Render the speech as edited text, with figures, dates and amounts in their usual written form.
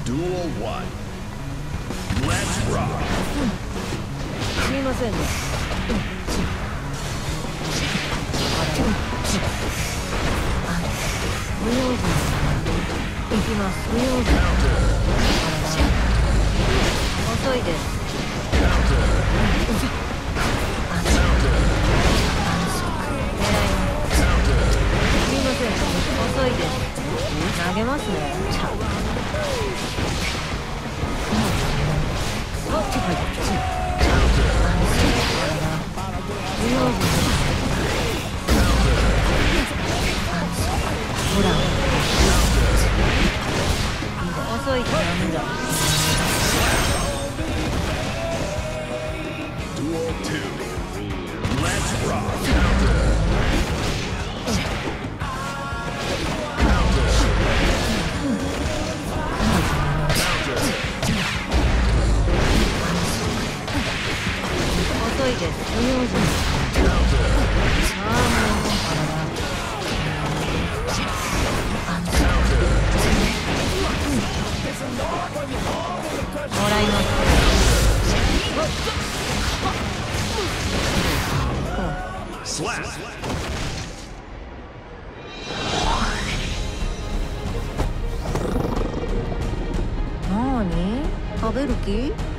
Duel 1. Let's rock. すみませんね。不用心。行きます。不用心。遅いです。すみません。遅いです。投げますね。ほら遅いってダメだ。 Duel 2. Let's rock. 遅いです。不用心。もらいます。 Slap. なーに食べる気？